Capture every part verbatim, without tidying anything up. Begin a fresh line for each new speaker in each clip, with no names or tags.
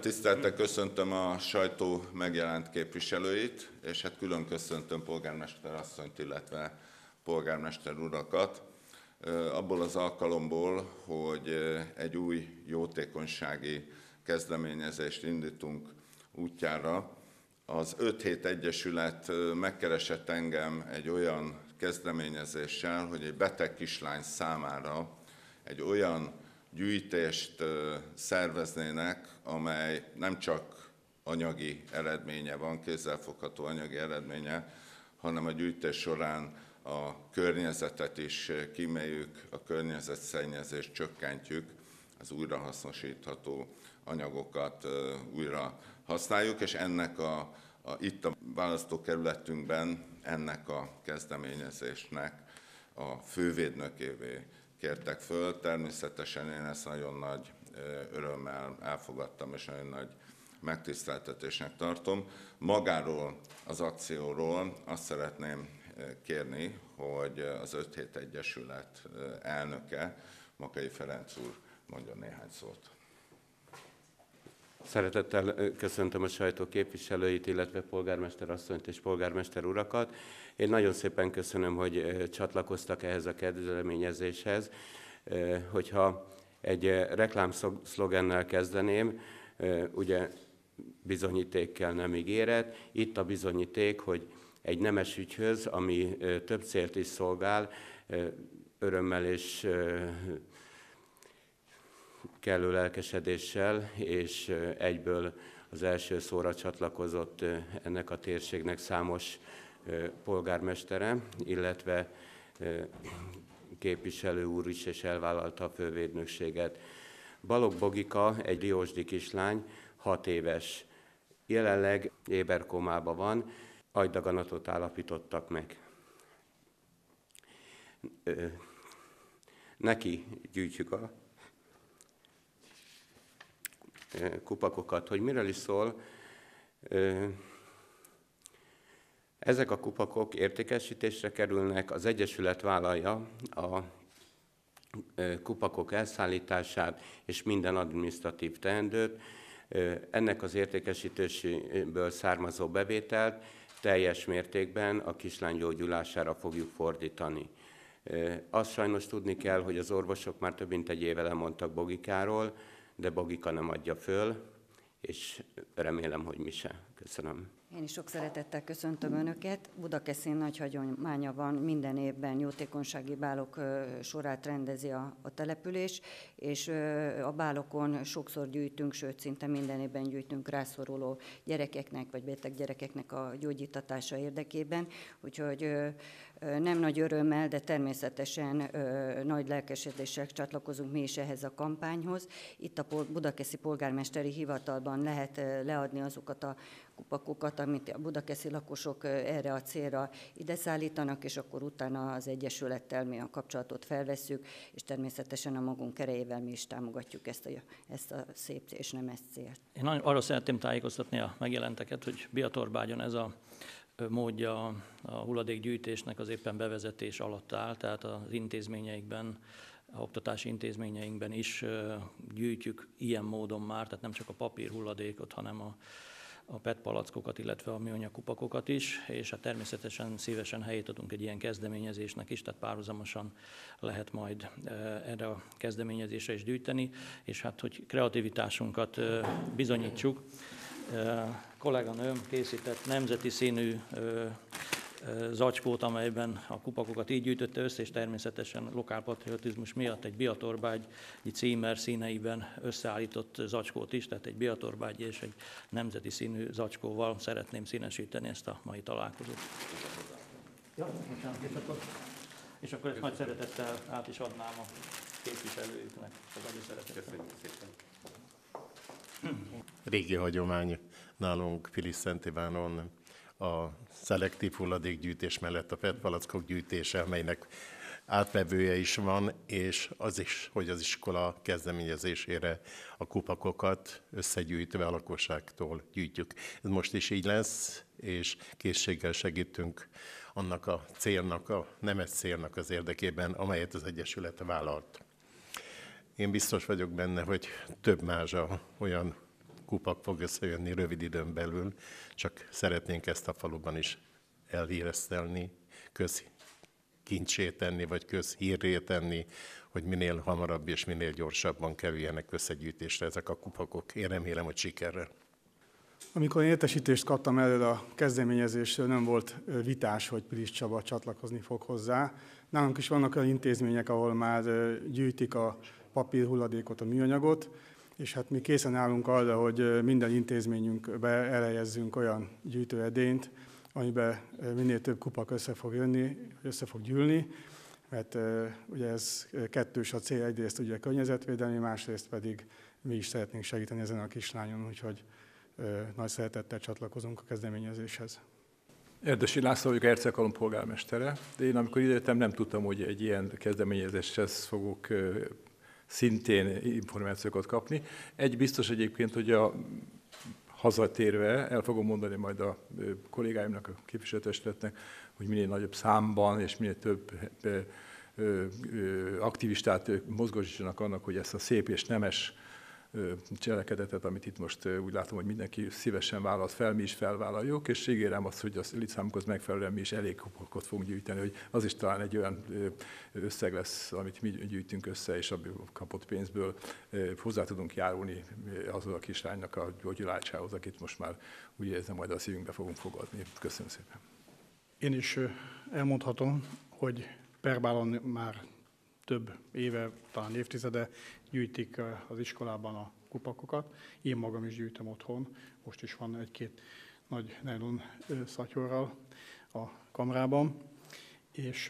Tisztelettel köszöntöm a sajtó megjelent képviselőit, és hát külön köszöntöm polgármester asszonyt, illetve polgármester urakat. Abból az alkalomból, hogy egy új jótékonysági kezdeményezést indítunk útjára, az öt hét Egyesület megkeresett engem egy olyan kezdeményezéssel, hogy egy beteg kislány számára egy olyan gyűjtést szerveznének, amely nem csak anyagi eredménye van, kézzelfogható anyagi eredménye, hanem a gyűjtés során a környezetet is kíméljük, a környezetszennyezést csökkentjük, az újrahasznosítható anyagokat újra használjuk, és ennek a, a, itt a választókerületünkben ennek a kezdeményezésnek a fővédnökévé kértek föl. Természetesen én ezt nagyon nagy örömmel elfogadtam, és nagyon nagy megtiszteltetésnek tartom. Magáról az akcióról azt szeretném kérni, hogy az öt hét Egyesület elnöke, Makay Ferenc úr mondjon néhány szót.
Szeretettel köszöntöm a sajtó képviselőit, illetve polgármester asszonyt és polgármester urakat. Én nagyon szépen köszönöm, hogy csatlakoztak ehhez a kezdeményezéshez. Hogyha egy reklámszlogennel kezdeném, ugye bizonyíték kell, nem ígéret. Itt a bizonyíték, hogy egy nemes ügyhöz, ami több célt is szolgál, örömmel és kellő lelkesedéssel, és egyből az első szóra csatlakozott ennek a térségnek számos polgármestere, illetve képviselő úr is, és elvállalta a fővédnökséget. Balogh Bogika egy diósdi kislány, hat éves. Jelenleg éberkomában van, agydaganatot állapítottak meg. Neki gyűjtjük a kupakokat. Hogy miről is szól? Ezek a kupakok értékesítésre kerülnek, az Egyesület vállalja a kupakok elszállítását és minden adminisztratív teendőt. Ennek az értékesítésből származó bevételt teljes mértékben a kislány gyógyulására fogjuk fordítani. Azt sajnos tudni kell, hogy az orvosok már több mint egy éve lemondtak Bogikáról, de Bogika nem adja föl, és remélem, hogy mi se. Köszönöm.
Én is sok szeretettel köszöntöm Önöket. Budakeszin nagy hagyománya van, minden évben jótékonysági bálok sorát rendezi a, a település, és a bálokon sokszor gyűjtünk, sőt szinte minden évben gyűjtünk rászoruló gyerekeknek, vagy beteg gyerekeknek a gyógyítatása érdekében. Úgyhogy nem nagy örömmel, de természetesen nagy lelkesedéssel csatlakozunk mi is ehhez a kampányhoz. Itt a budakeszi polgármesteri hivatalban lehet leadni azokat a kupakokat, amit a budakeszi lakosok erre a célra ide szállítanak, és akkor utána az Egyesülettel mi a kapcsolatot felvesszük, és természetesen a magunk erejével mi is támogatjuk ezt a, ezt a szép és nemes célt.
Én arra szeretném tájékoztatni a megjelenteket, hogy Biatorbágyon ez a módja a hulladékgyűjtésnek az éppen bevezetés alatt áll, tehát az intézményeikben, a oktatási intézményeinkben is gyűjtjük ilyen módon már, tehát nem csak a papír hulladékot, hanem a a pé é té palackokat, illetve a műanyag kupakokat is, és hát természetesen szívesen helyét adunk egy ilyen kezdeményezésnek is, tehát párhuzamosan lehet majd erre a kezdeményezésre is gyűjteni, és hát, hogy kreativitásunkat bizonyítsuk, kolléganőm készített nemzeti színű zacskót, amelyben a kupakokat így gyűjtötte össze, és természetesen lokálpatriotizmus miatt egy Biatorbágyi címer színeiben összeállított zacskót is, tehát egy Biatorbágyi és egy nemzeti színű zacskóval szeretném színesíteni ezt a mai találkozót. Ja, bocsánat, és akkor, és akkor ezt nagy szeretettel át is adnám a képviselőjüknek. Nagyon szeretettel.
Régi hagyomány nálunk Pilis-Szent Ivánon a szelektív hulladékgyűjtés mellett a pé é té palackok gyűjtése, amelynek átvevője is van, és az is, hogy az iskola kezdeményezésére a kupakokat összegyűjtve a lakosságtól gyűjtjük. Ez most is így lesz, és készséggel segítünk annak a célnak, a nemes célnak az érdekében, amelyet az Egyesület vállalt. Én biztos vagyok benne, hogy több mázsa olyan kupak fog összejönni rövid időn belül, csak szeretnénk ezt a faluban is elhíresztelni, közkincsé tenni, vagy közhírré tenni, hogy minél hamarabb és minél gyorsabban kerüljenek összegyűjtésre ezek a kupakok. Én remélem, hogy sikerrel.
Amikor én értesítést kaptam erről a kezdeményezésről, nem volt vitás, hogy Pilis Csaba csatlakozni fog hozzá. Nálunk is vannak olyan intézmények, ahol már gyűjtik a papírhulladékot, a műanyagot, és hát mi készen állunk arra, hogy minden intézményünkbe elejezzünk olyan gyűjtőedényt, amiben minél több kupak össze fog jönni, össze fog gyűlni, mert ugye ez kettős a cél, egyrészt ugye környezetvédelmi, másrészt pedig mi is szeretnénk segíteni ezen a kislányon, úgyhogy nagy szeretettel csatlakozunk a kezdeményezéshez.
Erdősi László vagyok, Ercekalom polgármestere, de én amikor idejöttem, nem tudtam, hogy egy ilyen kezdeményezéshez fogok szintén információkat kapni. Egy biztos egyébként, hogy a hazatérve, el fogom mondani majd a kollégáimnak, a képviselőtestületnek, hogy minél nagyobb számban és minél több aktivistát mozgósítsanak annak, hogy ezt a szép és nemes cselekedetet, amit itt most úgy látom, hogy mindenki szívesen vállalt fel, mi is felvállaljuk, és ígérem azt, hogy a létszámunkhoz megfelelően mi is elég kupakot fogunk gyűjteni, hogy az is talán egy olyan összeg lesz, amit mi gyűjtünk össze, és a kapott pénzből hozzá tudunk járulni azon a kislánynak a gyógyulásához, akit most már úgy érzem, majd a szívünkbe fogunk fogadni. Köszönöm szépen.
Én is elmondhatom, hogy Perbálon már több éve, talán évtizede gyűjtik az iskolában a kupakokat. Én magam is gyűjtöm otthon. Most is van egy-két nagy nylon szatyorral a kamrában. És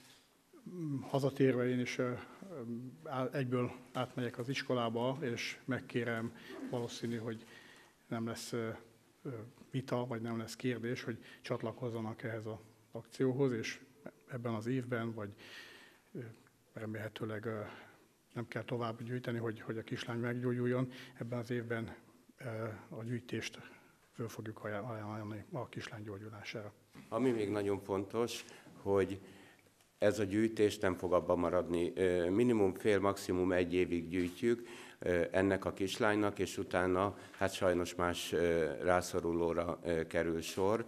hazatérve én is egyből átmegyek az iskolába, és megkérem, valószínű, hogy nem lesz vita, vagy nem lesz kérdés, hogy csatlakozzanak ehhez az akcióhoz, és ebben az évben, vagy remélhetőleg nem kell tovább gyűjteni, hogy, hogy a kislány meggyógyuljon. Ebben az évben a gyűjtést föl fogjuk ajánlani a kislány gyógyulására.
Ami még nagyon fontos, hogy ez a gyűjtés nem fog abban maradni. Minimum fél, maximum egy évig gyűjtjük ennek a kislánynak, és utána hát sajnos más rászorulóra kerül sor.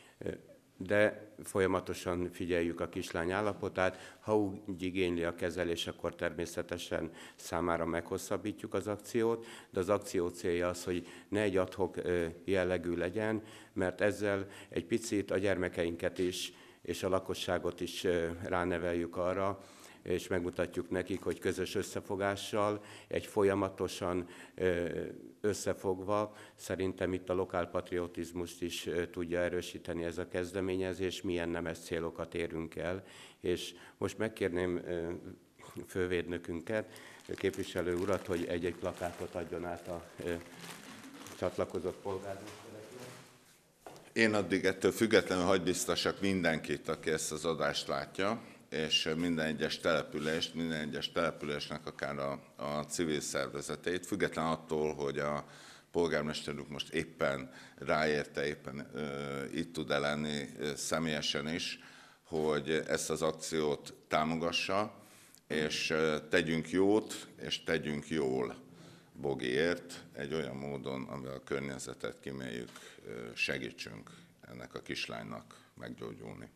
De folyamatosan figyeljük a kislány állapotát. Ha úgy igényli a kezelés, akkor természetesen számára meghosszabbítjuk az akciót, de az akció célja az, hogy ne egy ad-hoc jellegű legyen, mert ezzel egy picit a gyermekeinket is és a lakosságot is ráneveljük arra, és megmutatjuk nekik, hogy közös összefogással, egy folyamatosan összefogva, szerintem itt a lokálpatriotizmust is tudja erősíteni ez a kezdeményezés, milyen nemes célokat érünk el. És most megkérném fővédnökünket, képviselő urat, hogy egy-egy plakátot adjon át a csatlakozott polgármestereknek.
Én addig ettől függetlenül hagy biztosak mindenkit, aki ezt az adást látja, és minden egyes települést, minden egyes településnek akár a, a civil szervezeteit, független attól, hogy a polgármesterünk most éppen ráérte, éppen ö, itt tud lenni ö, személyesen is, hogy ezt az akciót támogassa, és ö, tegyünk jót, és tegyünk jól Bogiért, egy olyan módon, amivel a környezetet kíméljük, ö, segítsünk ennek a kislánynak meggyógyulni.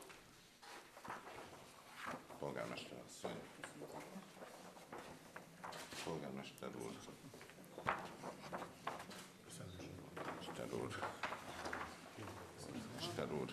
Polgármester asszony. Polgármester úr. Mester úr. Mester úr.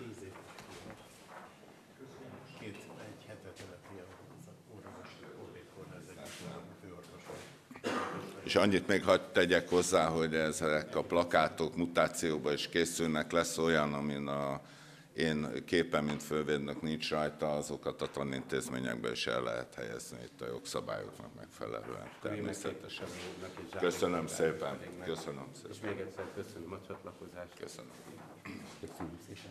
Két, egy hetet ületi az orvosi főorvoson.
És annyit még hadd tegyek hozzá, hogy ezek a plakátok mutációba is készülnek, lesz olyan, amin a én képen, mint fővédnök nincs rajta, azokat a tanintézményekbe is el lehet helyezni itt a jogszabályoknak megfelelően. Természetesen. Köszönöm szépen. Köszönöm szépen.
És még egyszer köszönöm a csatlakozást.
Köszönöm.
Köszönöm szépen.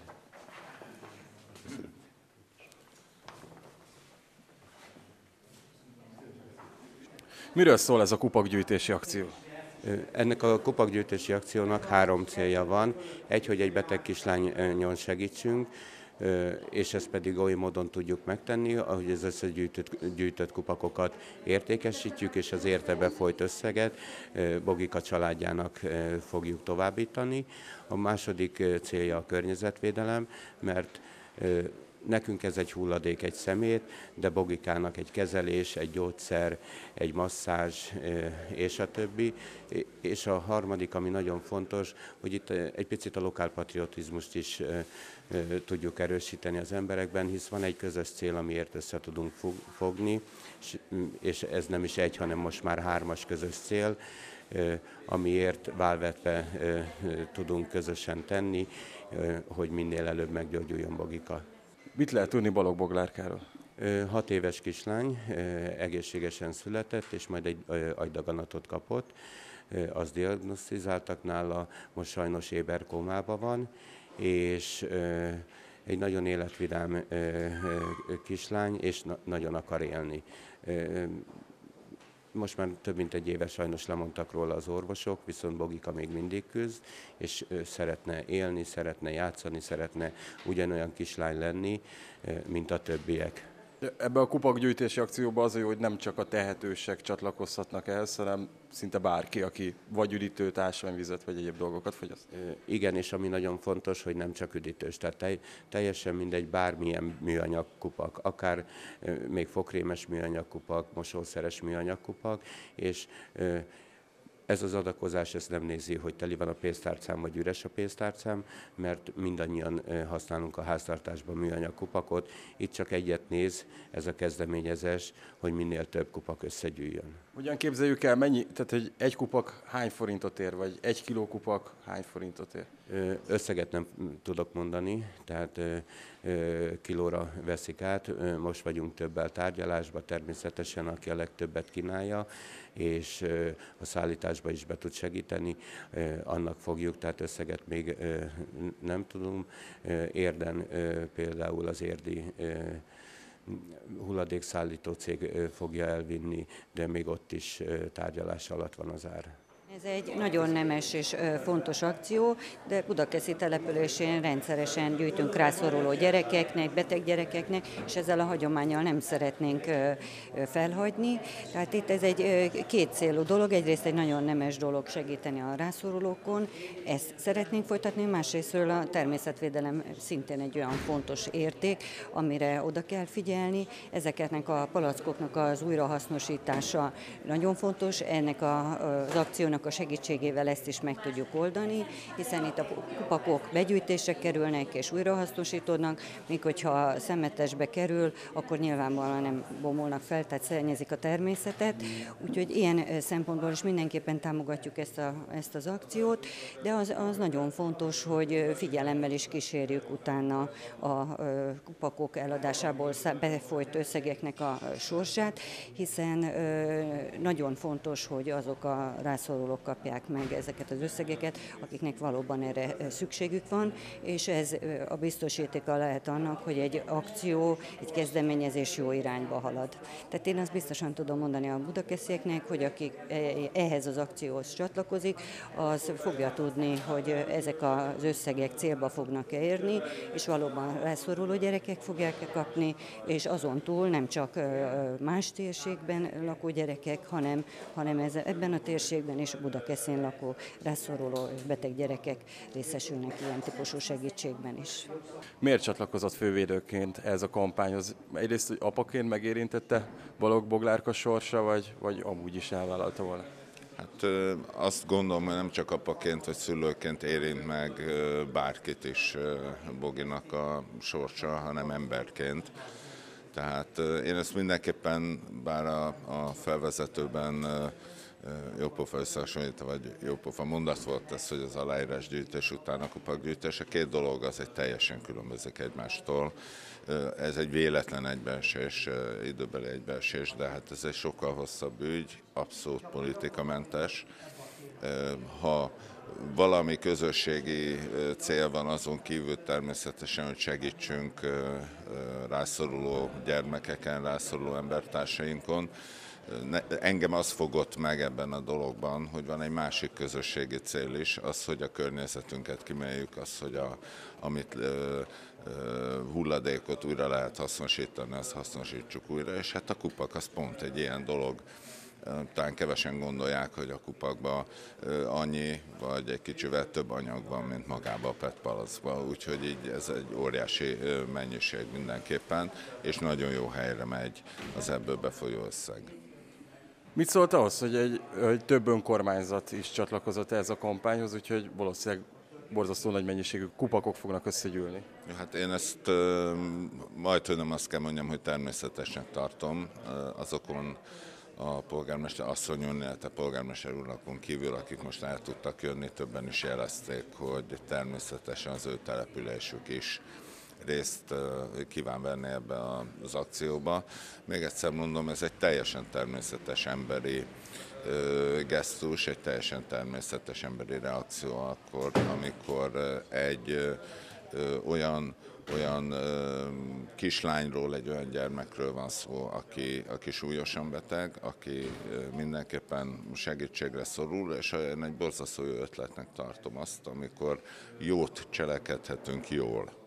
Miről szól ez a kupakgyűjtési akció?
Ennek a kupakgyűjtési akciónak három célja van. Egy, hogy egy beteg kislányon segítsünk. és ezt pedig oly módon tudjuk megtenni, ahogy az összegyűjtött gyűjtött kupakokat értékesítjük, és az érte befolyt összeget Bogika családjának fogjuk továbbítani. A második célja a környezetvédelem, mert nekünk ez egy hulladék, egy szemét, de Bogikának egy kezelés, egy gyógyszer, egy masszázs és a többi. És a harmadik, ami nagyon fontos, hogy itt egy picit a lokálpatriotizmust is tudjuk erősíteni az emberekben, hisz van egy közös cél, amiért össze tudunk fogni, és ez nem is egy, hanem most már hármas közös cél, amiért válvetve tudunk közösen tenni, hogy minél előbb meggyógyuljon Bogika.
Mit lehet tudni Balogh Boglárkáról?
Hat éves kislány, egészségesen született, és majd egy agydaganatot kapott. Azt diagnosztizáltak nála, most sajnos éberkómában van, és egy nagyon életvidám kislány, és nagyon akar élni. Most már több mint egy éve sajnos lemondtak róla az orvosok, viszont Bogika még mindig küzd, és szeretne élni, szeretne játszani, szeretne ugyanolyan kislány lenni, mint a többiek.
Ebbe a kupakgyűjtési akcióba az a jó, hogy nem csak a tehetősek csatlakozhatnak ehhez, hanem szinte bárki, aki vagy üdítőt, ásványvizet, vagy egyéb dolgokat fogyaszt.
Igen, és ami nagyon fontos, hogy nem csak üdítős, tehát teljesen mindegy, bármilyen műanyag kupak, akár még fogkrémes műanyag kupak, mosószeres műanyag kupak, és ez az adakozás ezt nem nézi, hogy teli van a pénztárcám, vagy üres a pénztárcám, mert mindannyian használunk a háztartásban műanyag kupakot. Itt csak egyet néz ez a kezdeményezés, hogy minél több kupak összegyűjjön.
Hogyan képzeljük el, mennyi, tehát hogy egy kupak hány forintot ér, vagy egy kiló kupak hány forintot ér?
Összeget nem tudok mondani, tehát kilóra veszik át. Most vagyunk többel tárgyalásban, természetesen aki a legtöbbet kínálja, és a szállításba is be tud segíteni, annak fogjuk, tehát összeget még nem tudunk. Érden például az érdi hulladékszállító cég fogja elvinni, de még ott is tárgyalás alatt van az ár.
Ez egy nagyon nemes és fontos akció, de Budakeszi településén rendszeresen gyűjtünk rászoruló gyerekeknek, beteg gyerekeknek, és ezzel a hagyománnyal nem szeretnénk felhagyni. Tehát itt ez egy két célú dolog, egyrészt egy nagyon nemes dolog segíteni a rászorulókon, ezt szeretnénk folytatni, másrésztről a természetvédelem szintén egy olyan fontos érték, amire oda kell figyelni. Ezeknek a palackoknak az újrahasznosítása nagyon fontos, ennek az akciónak a segítségével ezt is meg tudjuk oldani, hiszen itt a kupakok begyűjtésre kerülnek és újrahasznosítódnak, míg hogyha szemetesbe kerül, akkor nyilvánvalóan nem bomolnak fel, tehát szennyezik a természetet. Úgyhogy ilyen szempontból is mindenképpen támogatjuk ezt, a, ezt az akciót, de az, az nagyon fontos, hogy figyelemmel is kísérjük utána a kupakok eladásából befolyt összegeknek a sorsát, hiszen nagyon fontos, hogy azok a rászorulók kapják meg ezeket az összegeket, akiknek valóban erre szükségük van, és ez a biztosítéka lehet annak, hogy egy akció, egy kezdeményezés jó irányba halad. Tehát én azt biztosan tudom mondani a budakeszieknek, hogy akik ehhez az akcióhoz csatlakozik, az fogja tudni, hogy ezek az összegek célba fognak érni, és valóban rászoruló gyerekek fogják kapni, és azon túl nem csak más térségben lakó gyerekek, hanem, hanem ez, ebben a térségben is Budakeszin lakó rászoruló beteg gyerekek részesülnek ilyen típusú segítségben is.
Miért csatlakozott fővédőként ez a kampányhoz? Egyrészt, hogy apaként megérintette Balogh Boglárka sorsa, vagy, vagy amúgy is elvállalta volna?
Hát azt gondolom, hogy nem csak apaként vagy szülőként érint meg bárkit is Boginak a sorsa, hanem emberként. Tehát én ezt mindenképpen, bár a, a felvezetőben jópofa összehasonlítva, vagy jópofa mondat volt ez, hogy az aláírásgyűjtés után a kupakgyűjtés. A két dolog az egy teljesen különbözik egymástól. Ez egy véletlen egybeesés, időbeli egybeesés, de hát ez egy sokkal hosszabb ügy, abszolút politikamentes. Ha valami közösségi cél van azon kívül természetesen, hogy segítsünk rászoruló gyermekeken, rászoruló embertársainkon, engem az fogott meg ebben a dologban, hogy van egy másik közösségi cél is, az, hogy a környezetünket kimeljük, az, hogy a, amit ö, ö, hulladékot újra lehet hasznosítani, azt hasznosítsuk újra, és hát a kupak az pont egy ilyen dolog. Talán kevesen gondolják, hogy a kupakban annyi, vagy egy kicsivel több anyag van, mint magában a pé e té palackban, úgyhogy így ez egy óriási mennyiség mindenképpen, és nagyon jó helyre megy az ebből befolyó összeg.
Mit szólt ahhoz, hogy, egy, hogy több önkormányzat is csatlakozott ehhez a kampányhoz, úgyhogy valószínűleg borzasztó nagy mennyiségű kupakok fognak összegyűlni?
Hát én ezt majd, hogy nem azt kell mondjam, hogy természetesnek tartom azokon a polgármester asszonyon, illetve polgármester urakon kívül, akik most el tudtak jönni, többen is jelezték, hogy természetesen az ő településük is részt kíván venni ebbe az akcióba. Még egyszer mondom, ez egy teljesen természetes emberi gesztus, egy teljesen természetes emberi reakció akkor, amikor egy olyan olyan ö, kislányról, egy olyan gyermekről van szó, aki, aki súlyosan beteg, aki ö, mindenképpen segítségre szorul, és én egy borzasztó jó ötletnek tartom azt, amikor jót cselekedhetünk jól.